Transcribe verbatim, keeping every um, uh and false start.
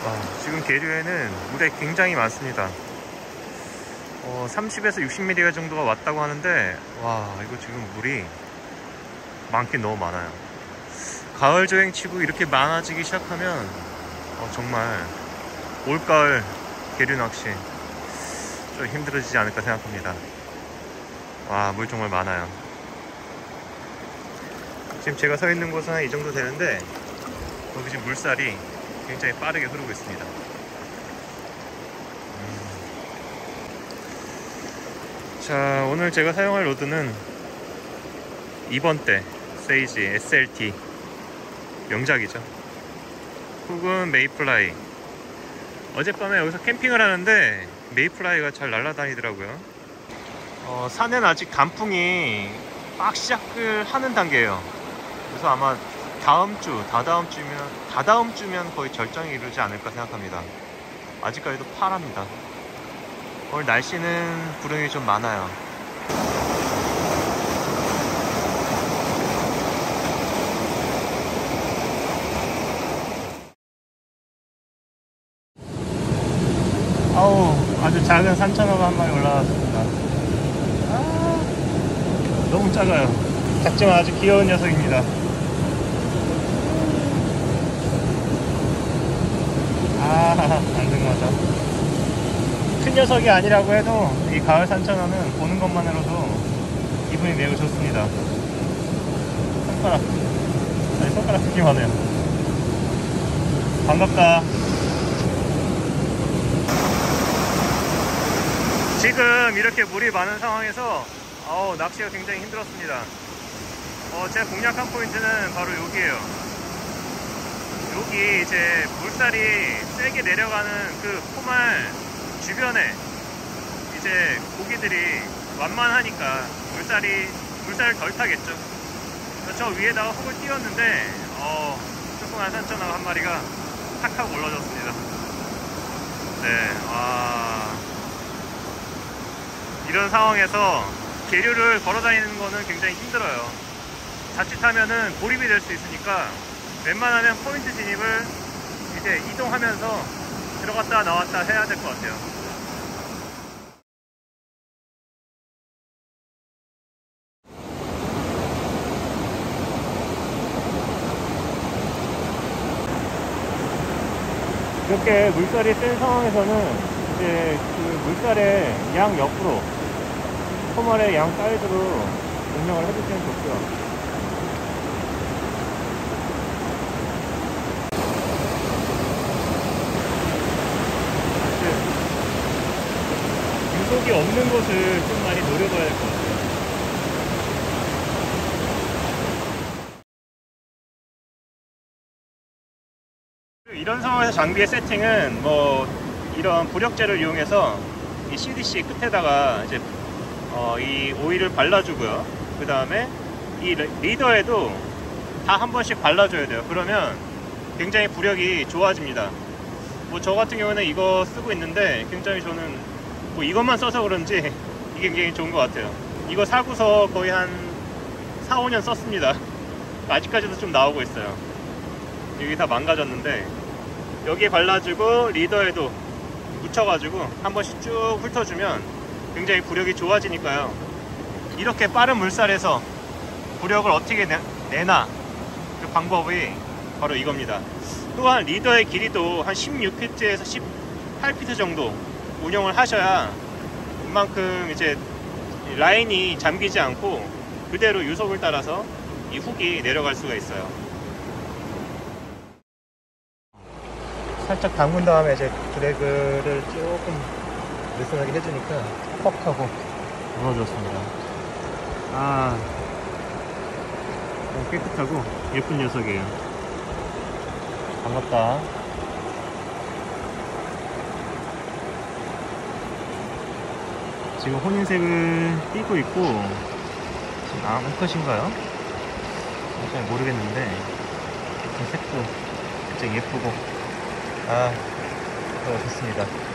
와, 지금 계류에는 물에 굉장히 많습니다. 어, 삼십에서 육십 밀리미터 정도가 왔다고 하는데, 와, 이거 지금 물이 많긴 너무 많아요. 가을 조행치고 이렇게 많아지기 시작하면 어, 정말 올가을 계류 낚시 좀 힘들어지지 않을까 생각합니다. 와, 물 정말 많아요. 지금 제가 서 있는 곳은 한 이 정도 되는데, 거기 지금 물살이 굉장히 빠르게 흐르고 있습니다. 음. 자, 오늘 제가 사용할 로드는 이번 대 세이지 에스엘티 명작이죠. 훅은 메이플라이. 어젯밤에 여기서 캠핑을 하는데 메이플라이가 잘 날아다니더라고요. 어, 산은 아직 단풍이 막 시작을 하는 단계예요. 그래서 아마 다음 주, 다다음 주면, 다다음 주면 거의 절정에 이르지 않을까 생각합니다. 아직까지도 파랍니다. 오늘 날씨는 구름이 좀 많아요. 아우, 아주 작은 산천어가 한 마리 올라왔습니다. 아, 너무 작아요. 작지만 아주 귀여운 녀석입니다. 아, 안등맞아. 큰 녀석이 아니라고 해도 이 가을 산천어는 보는 것만으로도 기분이 매우 좋습니다. 손가락, 아니 손가락 크기만 해요. 반갑다. 지금 이렇게 물이 많은 상황에서 어우, 낚시가 굉장히 힘들었습니다. 어, 제가 공략한 포인트는 바로 여기에요. 여기 이제 물살이 세게 내려가는 그 포말 주변에 이제 고기들이 완만하니까 물살이 물살을 덜 타겠죠. 저 위에다가 훅을 띄웠는데 어, 조그만 산천어 한 마리가 탁 하고 올라졌습니다. 네, 와, 이런 상황에서 계류를 걸어 다니는 거는 굉장히 힘들어요. 자칫하면은 고립이 될 수 있으니까 웬만하면 포인트 진입을 이제 이동하면서 들어갔다 나왔다 해야 될 것 같아요. 이렇게 물살이 센 상황에서는 이제 그 물살의 양 옆으로 포말의 양 사이드로 운영을 해주시면 좋고요. 유속이 없는 곳을 좀 많이 노려봐야 될 것 같아요. 이런 상황에서 장비의 세팅은 뭐 이런 부력제를 이용해서 이 씨디씨 끝에다가 이제 어, 이 오일을 발라주고요. 그 다음에 이 리더에도 다 한 번씩 발라줘야 돼요. 그러면 굉장히 부력이 좋아집니다. 뭐 저 같은 경우는 이거 쓰고 있는데 굉장히 저는 뭐 이것만 써서 그런지 이게 굉장히 좋은 것 같아요. 이거 사고서 거의 한 사, 오 년 썼습니다. 아직까지도 좀 나오고 있어요. 여기 다 망가졌는데 여기에 발라주고 리더에도 묻혀가지고 한 번씩 쭉 훑어주면 굉장히 부력이 좋아지니까요. 이렇게 빠른 물살에서 부력을 어떻게 내, 내나 그 방법이 바로 이겁니다. 또한 리더의 길이도 한 십육 피트에서 십팔 피트 정도 운영을 하셔야 그만큼 이제 라인이 잠기지 않고 그대로 유속을 따라서 이 훅이 내려갈 수가 있어요. 살짝 담근 다음에 이제 드래그를 조금 느슨하게 해주니까 퍽 하고 무너졌습니다. 아, 너무 깨끗하고 예쁜 녀석이에요. 반갑다. 지금 혼인색을 띠고 있고, 지금 암컷인가요? 잘 모르겠는데 색도 굉장히 예쁘고, 아, 좋습니다.